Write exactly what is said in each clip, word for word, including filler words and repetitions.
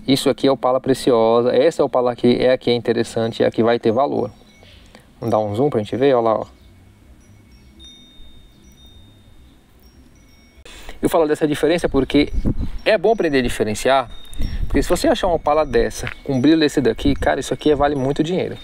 Isso aqui é opala preciosa. Essa opala aqui é a que é interessante, é a que vai ter valor. Vamos dar um zoom pra gente ver, olha lá, ó. Eu falo dessa diferença porque é bom aprender a diferenciar, porque se você achar uma opala dessa, com brilho desse daqui, cara, isso aqui vale muito dinheiro.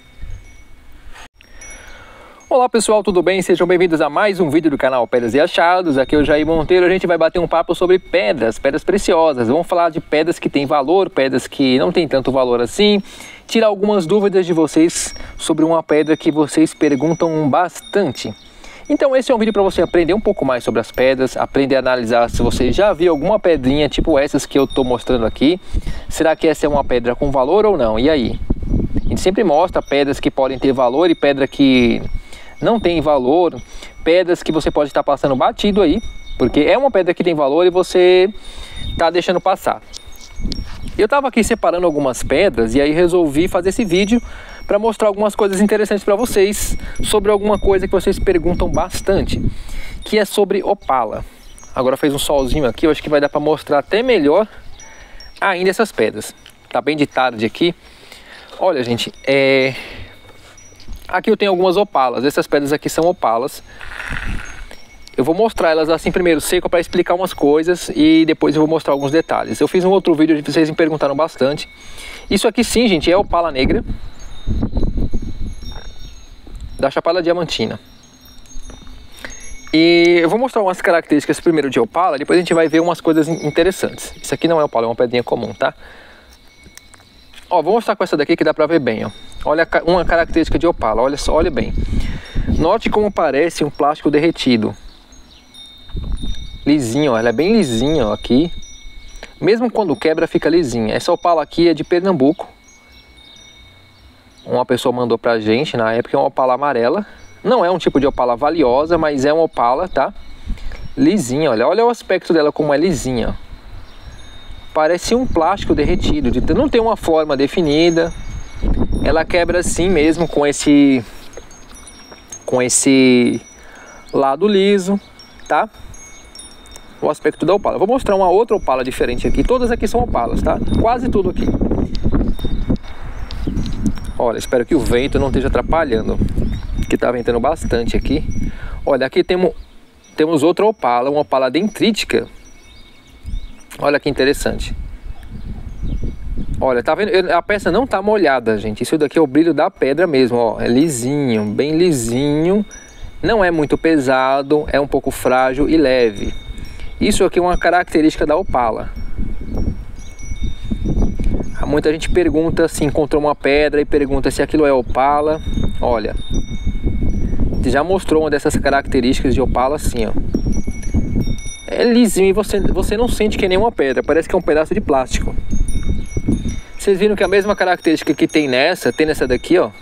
Olá pessoal, tudo bem? Sejam bem-vindos a mais um vídeo do canal Pedras e Achados. Aqui é o Jair Monteiro. A gente vai bater um papo sobre pedras, pedras preciosas. Vamos falar de pedras que têm valor, pedras que não têm tanto valor assim. Tirar algumas dúvidas de vocês sobre uma pedra que vocês perguntam bastante. Então esse é um vídeo para você aprender um pouco mais sobre as pedras, aprender a analisar se você já viu alguma pedrinha tipo essas que eu estou mostrando aqui. Será que essa é uma pedra com valor ou não? E aí? A gente sempre mostra pedras que podem ter valor e pedra que não tem valor, pedras que você pode estar passando batido aí, porque é uma pedra que tem valor e você está deixando passar. Eu estava aqui separando algumas pedras e aí resolvi fazer esse vídeo para mostrar algumas coisas interessantes para vocês sobre alguma coisa que vocês perguntam bastante, que é sobre opala. Agora fez um solzinho aqui, eu acho que vai dar para mostrar até melhor ainda essas pedras. Tá bem de tarde aqui. Olha, gente, é... aqui eu tenho algumas opalas. Essas pedras aqui são opalas. Eu vou mostrar elas assim primeiro seco para explicar umas coisas e depois eu vou mostrar alguns detalhes. Eu fiz um outro vídeo onde vocês me perguntaram bastante. Isso aqui sim, gente, é opala negra da Chapada Diamantina. E eu vou mostrar umas características primeiro de opala, depois a gente vai ver umas coisas interessantes. Isso aqui não é opala, é uma pedrinha comum, tá? Ó, vou mostrar com essa daqui que dá pra ver bem, ó. Olha uma característica de opala, olha só, olha bem. Note como parece um plástico derretido. Lisinho, ó, ela é bem lisinha, ó, aqui. Mesmo quando quebra, fica lisinha. Essa opala aqui é de Pernambuco. Uma pessoa mandou pra gente, na época é uma opala amarela. Não é um tipo de opala valiosa, mas é uma opala, tá? Lisinha, olha, olha o aspecto dela como é lisinha, ó. Parece um plástico derretido, não tem uma forma definida. Ela quebra assim mesmo com esse com esse lado liso, tá? O aspecto da opala. Vou mostrar uma outra opala diferente aqui. Todas aqui são opalas, tá? Quase tudo aqui. Olha, espero que o vento não esteja atrapalhando, que tá ventando bastante aqui. Olha, aqui temos temos outra opala, uma opala dendrítica. Olha que interessante. Olha, tá vendo? A peça não tá molhada, gente. Isso daqui é o brilho da pedra mesmo, ó. É lisinho, bem lisinho. Não é muito pesado, é um pouco frágil e leve. Isso aqui é uma característica da opala. Muita gente pergunta se encontrou uma pedra e pergunta se aquilo é opala. Olha, já mostrou uma dessas características de opala assim, ó. É lisinho e você, você não sente que é nenhuma pedra, parece que é um pedaço de plástico. Vocês viram que a mesma característica que tem nessa, tem nessa daqui, ó.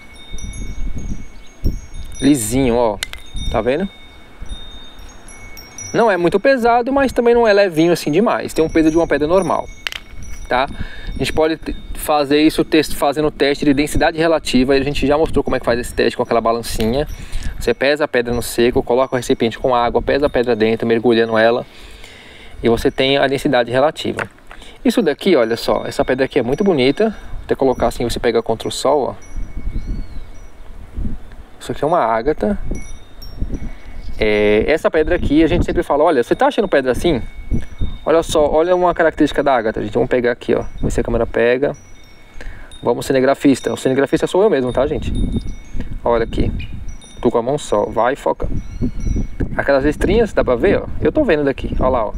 Lisinho, ó. Tá vendo? Não é muito pesado, mas também não é levinho assim demais. Tem um peso de uma pedra normal, tá? A gente pode fazer isso fazendo o teste de densidade relativa. A gente já mostrou como é que faz esse teste com aquela balancinha. Você pesa a pedra no seco, coloca o recipiente com água, pesa a pedra dentro, mergulhando ela, e você tem a densidade relativa. Isso daqui, olha só, essa pedra aqui é muito bonita. Vou até colocar assim, você pega contra o sol, ó. Isso aqui é uma ágata. É, essa pedra aqui, a gente sempre fala, olha, você tá achando pedra assim? Olha só, olha uma característica da ágata, gente. Vamos pegar aqui, ó. Ver se a câmera pega. Vamos, cinegrafista. O cinegrafista sou eu mesmo, tá, gente? Olha aqui. Tô com a mão só. Vai, foca. Aquelas listrinhas, dá pra ver, ó? Eu tô vendo daqui, olha lá, ó.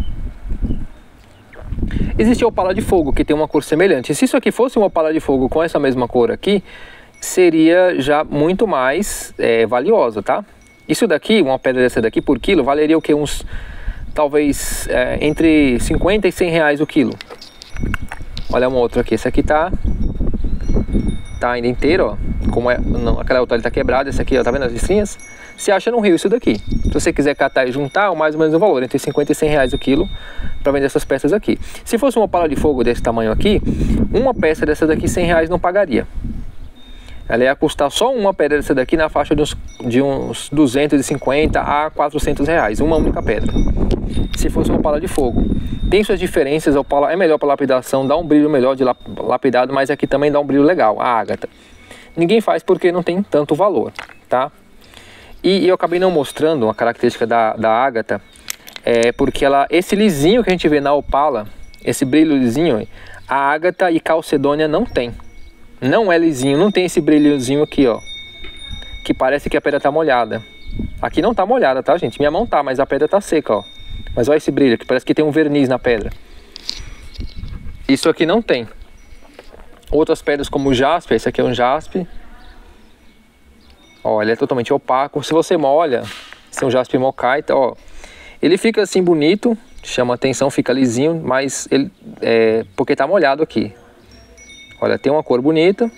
Existe a opala de fogo, que tem uma cor semelhante. Se isso aqui fosse uma opala de fogo com essa mesma cor aqui, seria já muito mais é, valiosa, tá? Isso daqui, uma pedra dessa daqui por quilo, valeria o que? Uns, talvez, é, entre cinquenta e cem reais o quilo. Olha uma outra aqui. Essa aqui tá, tá ainda inteira, ó. Como é, não, aquela outra ali tá quebrada. Essa aqui, ó, tá vendo as listrinhas? Se acha no rio isso daqui. Se você quiser catar e juntar, mais ou menos o valor, entre cinquenta e cem reais o quilo, para vender essas peças aqui. Se fosse uma opala de fogo desse tamanho aqui, uma peça dessa daqui cem reais não pagaria. Ela ia custar só uma pedra dessa daqui na faixa de uns, de uns duzentos e cinquenta a quatrocentos reais, uma única pedra. Se fosse uma opala de fogo. tem suas diferenças, a opala é melhor para lapidação, dá um brilho melhor de lapidado, mas aqui também dá um brilho legal, a ágata. Ninguém faz porque não tem tanto valor, tá? E, e eu acabei não mostrando uma característica da, da ágata, é porque ela, esse lisinho que a gente vê na opala, esse brilho lisinho, a ágata e calcedônia não tem. Não é lisinho, não tem esse brilhozinho aqui, ó, que parece que a pedra tá molhada. Aqui não tá molhada, tá, gente? Minha mão tá, mas a pedra tá seca, ó. Mas olha esse brilho, que parece que tem um verniz na pedra. Isso aqui não tem. Outras pedras como o jaspe, esse aqui é um jaspe. Ó, ele é totalmente opaco. Se você molha, esse é um jaspe mocaita, ó. Ele fica assim bonito, chama atenção, fica lisinho, mas ele é porque tá molhado aqui. Olha, tem uma cor bonita.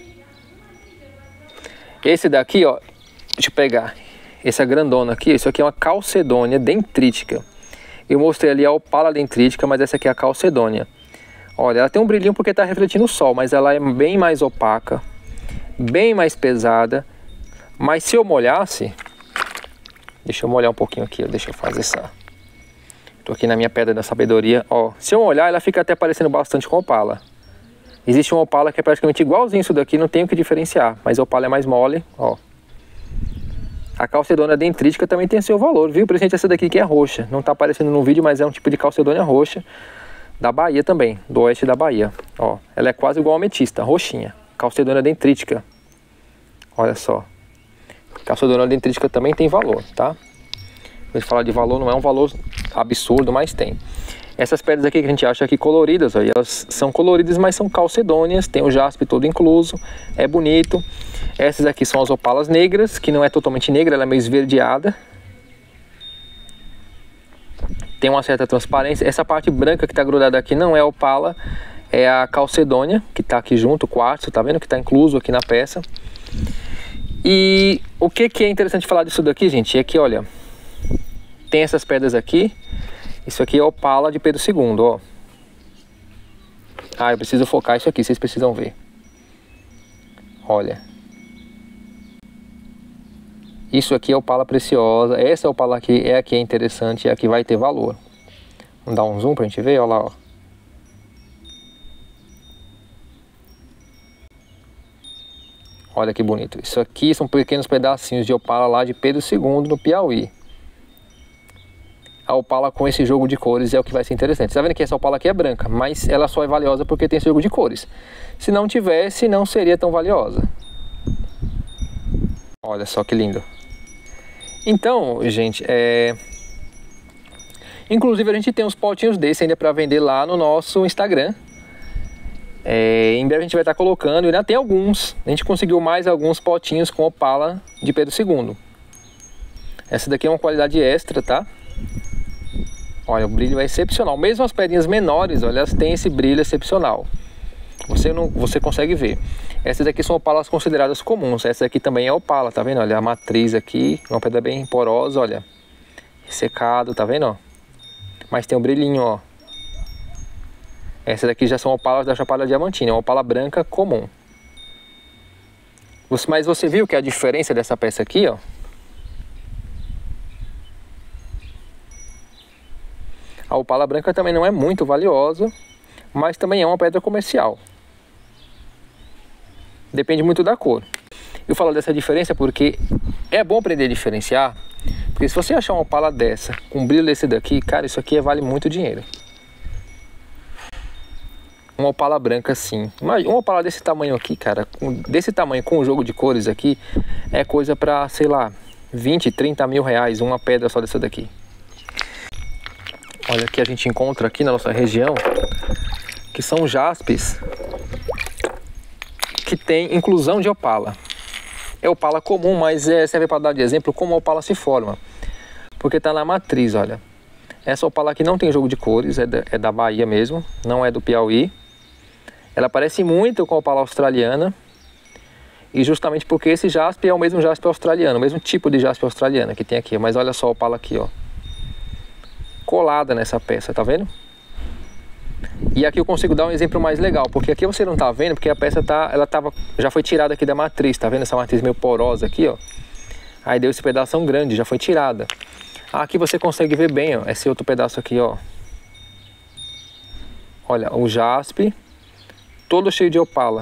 Esse daqui, ó, deixa eu pegar. Essa grandona aqui, isso aqui é uma calcedônia dendrítica. Eu mostrei ali a opala dendrítica, mas essa aqui é a calcedônia. Olha, ela tem um brilhinho porque está refletindo o sol, mas ela é bem mais opaca, bem mais pesada. Mas se eu molhasse, deixa eu molhar um pouquinho aqui, ó, deixa eu fazer essa... Tô aqui na minha pedra da sabedoria, ó. Se eu molhar, ela fica até parecendo bastante com opala. Existe uma opala que é praticamente igualzinho isso daqui, não tem o que diferenciar, mas a opala é mais mole, ó. A calcedônia dendrítica também tem seu valor, viu? Presente essa daqui que é roxa. Não tá aparecendo no vídeo, mas é um tipo de calcedônia roxa. Da Bahia também, do oeste da Bahia. Ó, ela é quase igual a ametista, roxinha. Calcedônia dendrítica. Olha só. Calcedônia dendrítica também tem valor, tá? Quando a gente fala de valor, não é um valor absurdo, mas tem. Essas pedras aqui que a gente acha aqui coloridas, ó, elas são coloridas, mas são calcedônias. Tem o jaspe todo incluso, é bonito. Essas aqui são as opalas negras, que não é totalmente negra, ela é meio esverdeada. Tem uma certa transparência. Essa parte branca que está grudada aqui não é opala, é a calcedônia, que está aqui junto, o quartzo, tá vendo? Que está incluso aqui na peça. E o que, que é interessante falar disso daqui, gente, é que, olha, tem essas pedras aqui. Isso aqui é opala de Pedro segundo, ó. Ah, eu preciso focar isso aqui, vocês precisam ver. Olha. Isso aqui é opala preciosa. Essa opala aqui é a que é interessante, é a que vai ter valor. Vamos dar um zoom pra gente ver, olha lá, ó. Olha que bonito. Isso aqui são pequenos pedacinhos de opala lá de Pedro segundo, no Piauí. A opala com esse jogo de cores é o que vai ser interessante. Você tá vendo que essa opala aqui é branca, mas ela só é valiosa porque tem esse jogo de cores. Se não tivesse, não seria tão valiosa. Olha só que lindo. Então, gente, é... inclusive a gente tem uns potinhos desses ainda para vender lá no nosso Instagram. É... Em breve a gente vai estar colocando, ainda tem alguns. A gente conseguiu mais alguns potinhos com opala de Pedro segundo. Essa daqui é uma qualidade extra, tá? Olha, o brilho é excepcional. Mesmo as pedrinhas menores, olha, elas têm esse brilho excepcional. Você, não, você consegue ver. Essas aqui são opalas consideradas comuns. Essa aqui também é opala, tá vendo? Olha, a matriz aqui, uma pedra bem porosa, olha. Secado, tá vendo? Ó? Mas tem um brilhinho, ó. Essas aqui já são opalas da Chapada Diamantina, é uma opala branca comum. Mas você viu que a diferença dessa peça aqui, ó. A opala branca também não é muito valiosa, mas também é uma pedra comercial. Depende muito da cor. Eu falo dessa diferença porque é bom aprender a diferenciar, porque se você achar uma opala dessa, com um brilho desse daqui, cara, isso aqui vale muito dinheiro. Uma opala branca assim, uma, uma opala desse tamanho aqui, cara, com, desse tamanho com o jogo de cores aqui, é coisa pra, sei lá, vinte, trinta mil reais, uma pedra só dessa daqui. Olha, que a gente encontra aqui na nossa região, que são jaspes que tem inclusão de opala. É opala comum, mas é, serve para dar de exemplo como a opala se forma. Porque está na matriz, olha. Essa opala aqui não tem jogo de cores, é da, é da Bahia mesmo, não é do Piauí. Ela parece muito com a opala australiana. E justamente porque esse jaspe é o mesmo jaspe australiano, o mesmo tipo de jaspe australiana que tem aqui. Mas olha só a opala aqui, ó. Colada nessa peça, tá vendo? E aqui eu consigo dar um exemplo mais legal, porque aqui você não tá vendo, porque a peça tá, ela tava, já foi tirada aqui da matriz, tá vendo essa matriz meio porosa aqui, ó? Aí deu esse pedaço grande, já foi tirada. Aqui você consegue ver bem, ó, esse outro pedaço aqui, ó. Olha, o jaspe todo cheio de opala.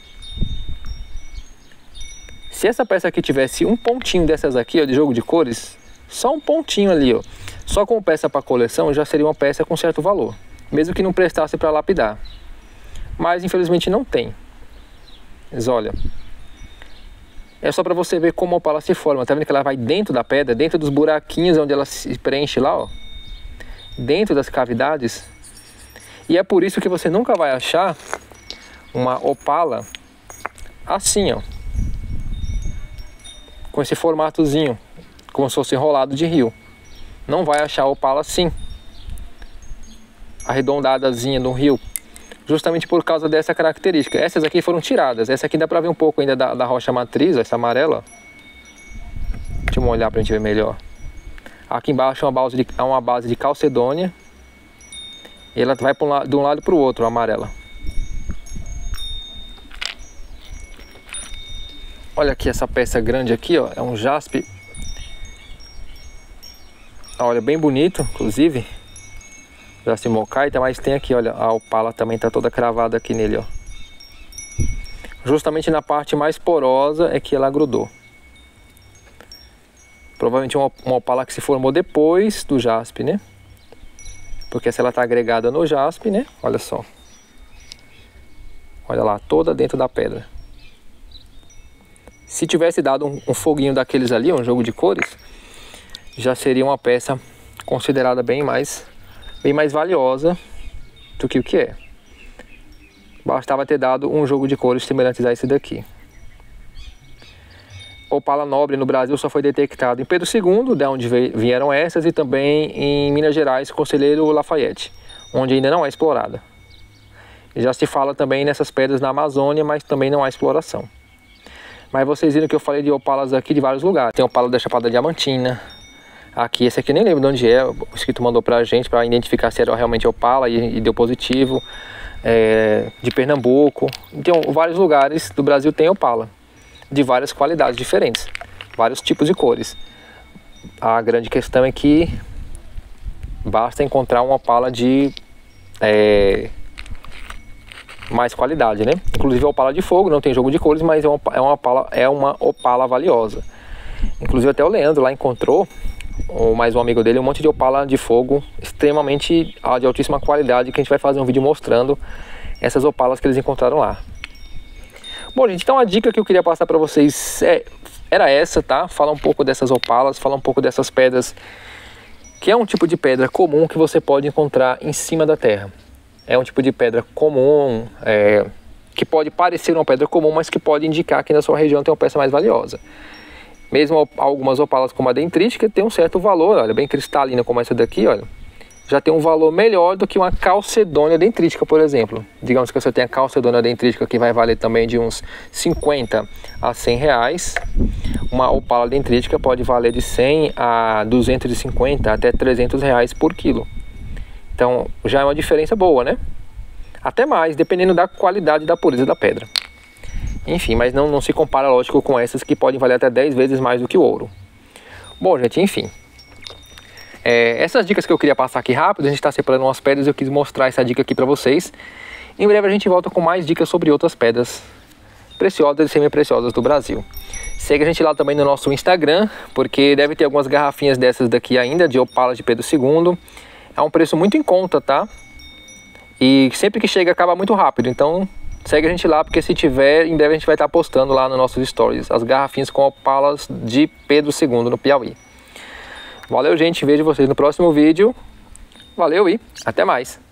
Se essa peça aqui tivesse um pontinho dessas aqui, ó, de jogo de cores, só um pontinho ali, ó, só como peça para coleção, já seria uma peça com certo valor, mesmo que não prestasse para lapidar. Mas infelizmente não tem. Mas olha, é só para você ver como a opala se forma. Tá vendo que ela vai dentro da pedra, dentro dos buraquinhos onde ela se preenche lá, ó, dentro das cavidades. E é por isso que você nunca vai achar uma opala assim, ó, com esse formatozinho, como se fosse enrolado de rio. Não vai achar opala assim, arredondadazinha do rio, justamente por causa dessa característica. Essas aqui foram tiradas. Essa aqui dá pra ver um pouco ainda da, da rocha matriz, essa amarela. Deixa eu molhar pra gente ver melhor. Aqui embaixo é uma base de, é uma base de calcedônia. E ela vai pra um lado, de um lado para o outro, a amarela. Olha aqui essa peça grande aqui, ó, é um jaspe. Olha, bem bonito, inclusive. Jaspe mocaita, mas tem aqui, olha, a opala também tá toda cravada aqui nele, ó. Justamente na parte mais porosa é que ela grudou. Provavelmente uma, uma opala que se formou depois do jaspe, né? Porque se ela tá agregada no jaspe, né? Olha só. Olha lá, toda dentro da pedra. Se tivesse dado um, um foguinho daqueles ali, um jogo de cores, já seria uma peça considerada bem mais, bem mais valiosa do que o que é. Bastava ter dado um jogo de cores semelhantes a esse daqui. Opala nobre no Brasil só foi detectado em Pedro segundo, de onde vieram essas, e também em Minas Gerais, Conselheiro Lafayette, onde ainda não é explorada. Já se fala também nessas pedras na Amazônia, mas também não há exploração. Mas vocês viram que eu falei de opalas aqui de vários lugares. Tem opala da Chapada Diamantina. Aqui, esse aqui eu nem lembro de onde é. O inscrito mandou pra gente para identificar se era realmente opala e, e deu positivo. É, de Pernambuco. Então, vários lugares do Brasil tem opala. De várias qualidades diferentes. Vários tipos de cores. A grande questão é que basta encontrar uma opala de é, mais qualidade, né? Inclusive a opala de fogo não tem jogo de cores, mas é uma, é uma, opala, é uma opala valiosa. Inclusive até o Leandro lá encontrou, ou mais um amigo dele, um monte de opala de fogo extremamente de altíssima qualidade, que a gente vai fazer um vídeo mostrando essas opalas que eles encontraram lá. Bom, gente, então a dica que eu queria passar para vocês é, era essa, tá? Falar um pouco dessas opalas, falar um pouco dessas pedras, que é um tipo de pedra comum que você pode encontrar em cima da terra. É um tipo de pedra comum, é, que pode parecer uma pedra comum, mas que pode indicar que na sua região tem uma peça mais valiosa. Mesmo algumas opalas como a dendrítica tem um certo valor, olha, bem cristalina como essa daqui, olha. Já tem um valor melhor do que uma calcedônia dendrítica, por exemplo. Digamos que você tem a calcedônia dendrítica que vai valer também de uns cinquenta a cem reais. Uma opala dendrítica pode valer de cem a duzentos e cinquenta até trezentos reais por quilo. Então já é uma diferença boa, né? Até mais, dependendo da qualidade e da pureza da pedra. Enfim, mas não, não se compara, lógico, com essas que podem valer até dez vezes mais do que o ouro. Bom, gente, enfim. É, essas dicas que eu queria passar aqui rápido, a gente está separando umas pedras e eu quis mostrar essa dica aqui para vocês. Em breve a gente volta com mais dicas sobre outras pedras preciosas e semi-preciosas do Brasil. Segue a gente lá também no nosso Instagram, porque deve ter algumas garrafinhas dessas daqui ainda, de opala de Pedro segundo. É um preço muito em conta, tá? E sempre que chega acaba muito rápido, então segue a gente lá, porque se tiver, em breve a gente vai estar postando lá nos nossos stories as garrafinhas com opalas de Pedro segundo no Piauí. Valeu, gente, vejo vocês no próximo vídeo. Valeu e até mais!